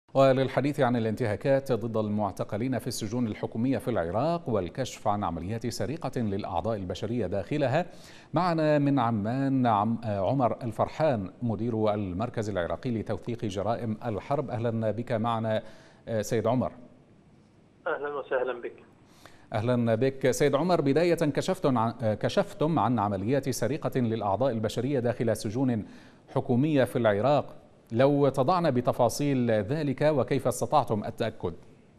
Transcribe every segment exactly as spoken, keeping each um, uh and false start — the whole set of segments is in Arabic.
وللحديث عن الانتهاكات ضد المعتقلين في السجون الحكومية في العراق والكشف عن عمليات سرقة للأعضاء البشرية داخلها، معنا من عمان عمر الفرحان مدير المركز العراقي لتوثيق جرائم الحرب. أهلا بك معنا سيد عمر. أهلا وسهلا بك. أهلا بك سيد عمر. بداية كشفتم عن, كشفتم عن عمليات سرقة للأعضاء البشرية داخل سجون حكومية في العراق، لو تضعنا بتفاصيل ذلك وكيف استطعتم التأكد؟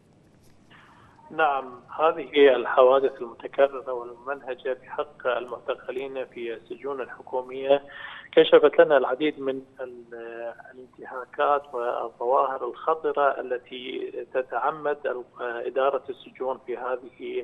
نعم، هذه الحوادث المتكررة والممنهجة بحق المعتقلين في السجون الحكومية كشفت لنا العديد من الانتهاكات والظواهر الخطرة التي تتعمد إدارة السجون في هذه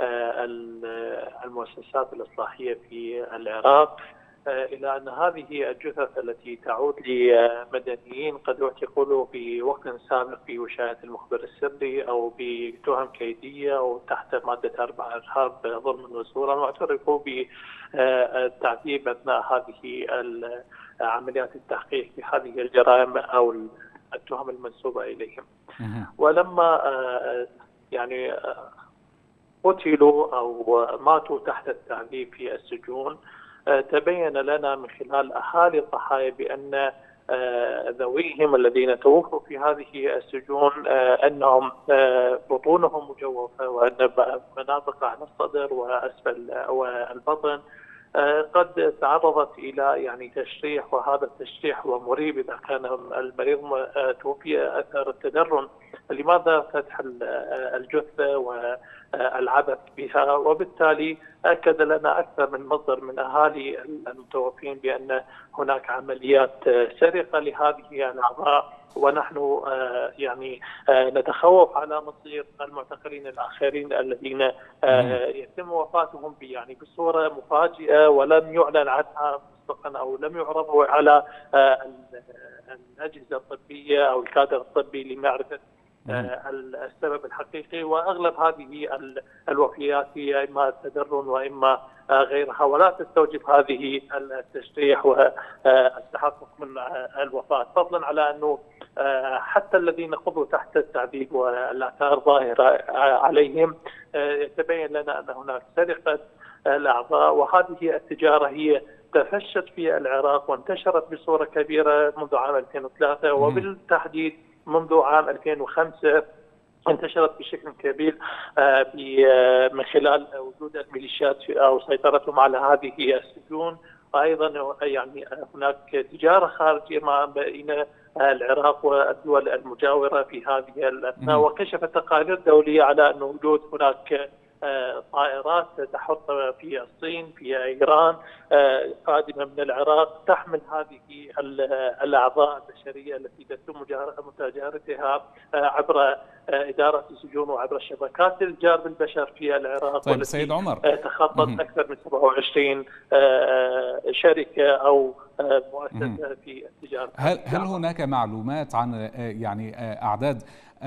المؤسسات الإصلاحية في العراق، إلى أن هذه الجثث التي تعود لمدنيين قد اعتقلوا في وقت سابق في وشاية المخبر السري أو بتهم كيدية أو تحت مادة أربعة إرهاب ظلما وزورا، واعترفوا بالتعذيب أثناء هذه عمليات التحقيق في هذه الجرائم أو التهم المنسوبة إليهم. ولما يعني قتلوا أو ماتوا تحت التعذيب في السجون، تبين لنا من خلال أهالي الضحايا بأن ذويهم الذين توفوا في هذه السجون أنهم بطونهم مجوفة، وأن مناطق على الصدر وأسفل والبطن قد تعرضت إلى يعني تشريح، وهذا التشريح هو مريب إذا كان المريض توفي أثر التدرن. لماذا فتح الجثة والعبث بها؟ وبالتالي أكد لنا أكثر من مصدر من أهالي المتوفين بأن هناك عمليات سرقة لهذه الأعضاء، ونحن يعني نتخوف على مصير المعتقلين الآخرين الذين يتم وفاتهم يعني بصورة مفاجئة ولم يعلن عنها مسبقا أو لم يعرضوا على الأجهزة الطبية أو الكادر الطبي لمعرفة السبب الحقيقي. واغلب هذه الوفيات هي اما تدرن واما غيرها، ولا تستوجب هذه التشريح والتحقق من الوفاه، فضلا على انه حتى الذين قضوا تحت التعذيب والاثار ظاهره عليهم يتبين لنا ان هناك سرقه الاعضاء، وهذه التجاره هي تفشت في العراق وانتشرت بصوره كبيره منذ عام ألفين وثلاثة، وبالتحديد منذ عام ألفين وخمسة انتشرت بشكل كبير من خلال وجود الميليشيات او سيطرتهم على هذه السجون. ايضا يعني هناك تجاره خارجيه ما بين العراق والدول المجاوره في هذه الاثناء، وكشفت تقارير دوليه على ان وجود هناك طائرات تحط في الصين في ايران قادمه من العراق تحمل هذه الاعضاء البشريه التي تتم متجارتها عبر اداره السجون وعبر شبكات الجار بالبشر في العراق. طيب سيد عمر، تخطت اكثر من سبعة وعشرين شركه او مؤسسه في التجاره. هل هل هناك معلومات عن يعني اعداد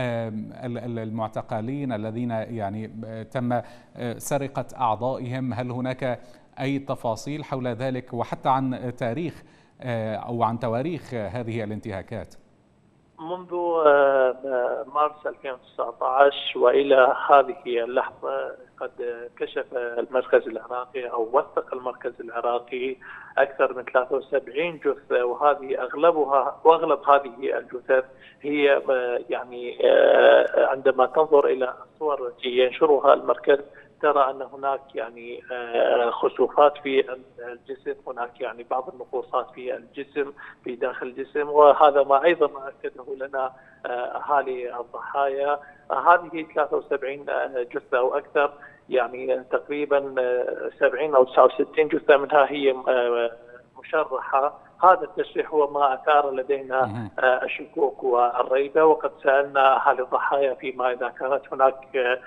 المعتقلين الذين يعني تم سرقة أعضائهم؟ هل هناك أي تفاصيل حول ذلك، وحتى عن تاريخ أو عن تواريخ هذه الانتهاكات؟ منذ مارس ألفين وتسعة عشر وإلى هذه اللحظة قد كشف المركز العراقي أو وثق المركز العراقي أكثر من ثلاثة وسبعين جثة، وهذه أغلبها وأغلب هذه الجثث هي يعني عندما تنظر إلى الصور التي ينشرها المركز ترى أن هناك يعني خسوفات في الجسم، هناك يعني بعض النقوصات في الجسم في داخل الجسم، وهذا ما أيضا ما أكده لنا أهالي الضحايا. هذه ثلاثة وسبعين جثة أو أكثر، يعني تقريبا سبعين أو تسعة وستين جثة منها هي مشرحة. هذا التشريح هو ما أثار لدينا الشكوك والريبة، وقد سألنا أهالي الضحايا فيما إذا كانت هناك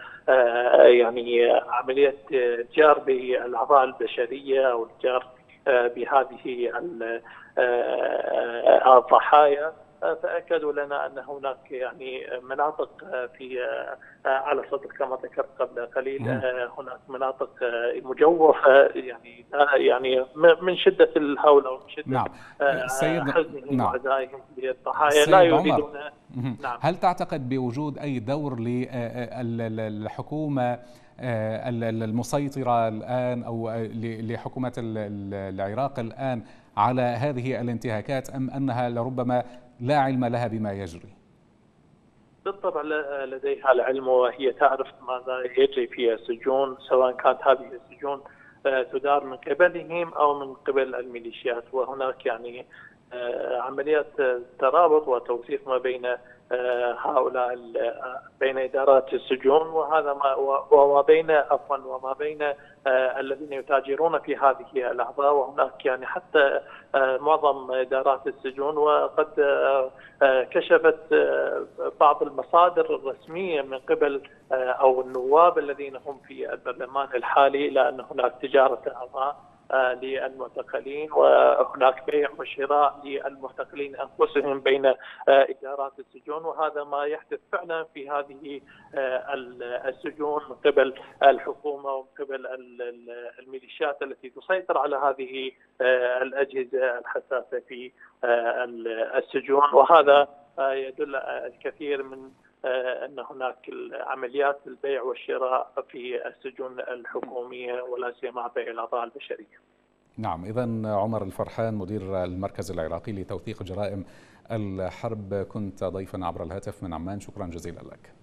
يعني عملية جار بالأعضاء البشرية أو الجار بهذه الضحايا. فأكدوا لنا أن هناك يعني مناطق في على السطح كما ذكرت قبل قليل، هناك مناطق مجوفة يعني يعني من شدة الهول أو من شدة نعم. حزنهم نعم. وعزائهم للضحايا لا يريدون. نعم. هل تعتقد بوجود أي دور للحكومة المسيطرة الآن أو لحكومة العراق الآن على هذه الانتهاكات، أم أنها لربما لا علم لها بما يجري؟ بالطبع لديها العلم، وهي تعرف ماذا يجري في السجون، سواء كانت هذه السجون تدار من قبلهم أو من قبل الميليشيات. وهناك يعني عمليات ترابط وتوثيق ما بين هؤلاء بين إدارات السجون وهذا ما وما بين عفوا وما بين الذين يتاجرون في هذه الأعضاء. وهناك يعني حتى معظم إدارات السجون وقد كشفت بعض المصادر الرسمية من قبل أو النواب الذين هم في البرلمان الحالي إلى أن هناك تجارة أعضاء للمعتقلين، وهناك بيع وشراء للمعتقلين أنفسهم بين إدارات السجون. وهذا ما يحدث فعلا في هذه السجون من قبل الحكومة ومن قبل الميليشيات التي تسيطر على هذه الأجهزة الحساسة في السجون. وهذا يدل الكثير من أن هناك عمليات البيع والشراء في السجون الحكومية ولا سيما بيع الأعضاء البشرية. نعم، إذن عمر الفرحان مدير المركز العراقي لتوثيق جرائم الحرب كنت ضيفا عبر الهاتف من عمان، شكرا جزيلا لك.